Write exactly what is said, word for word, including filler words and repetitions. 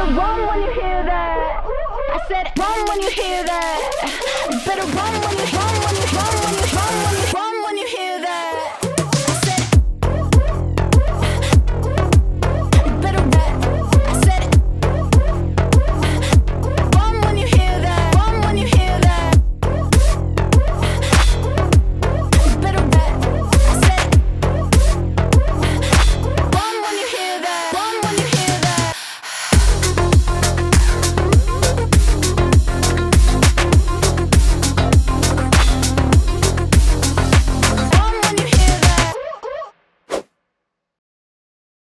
better run when you hear that. I said run when you hear that. You better run when you run when you run when you